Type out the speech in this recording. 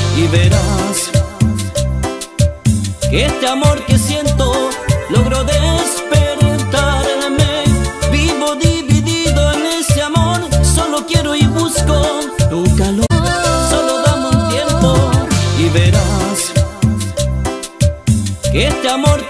y verás que este amor que siento logro despertarme. Vivo dividido en ese amor, solo quiero y busco tu calor. Solo dame un tiempo y verás que este amor